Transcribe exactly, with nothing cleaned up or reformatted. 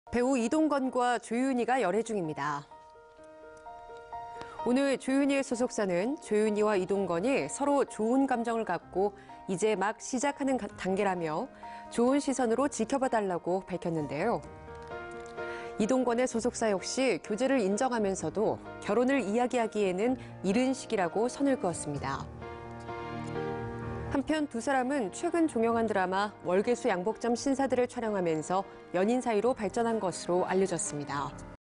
배우 이동건과 조윤희가 열애 중입니다. 오늘 조윤희의 소속사는 조윤희와 이동건이 서로 좋은 감정을 갖고 이제 막 시작하는 단계라며 좋은 시선으로 지켜봐달라고 밝혔는데요. 이동건의 소속사 역시 교제를 인정하면서도 결혼을 이야기하기에는 이른 시기라고 선을 그었습니다. 한편 두 사람은 최근 종영한 드라마 월계수 양복점 신사들을 촬영하면서 연인 사이로 발전한 것으로 알려졌습니다.